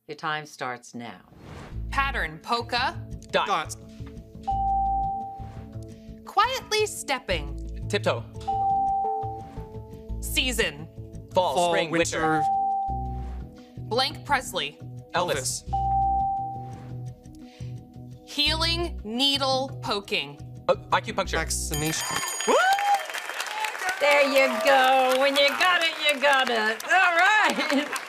Your time starts now. Pattern, polka. Dot. Quietly stepping. Tiptoe. Season. Fall, spring, winter. Blank Presley. Elvis. Healing, needle, poking. Acupuncture. Vaccination. There you go. When you got it, you got it. All right.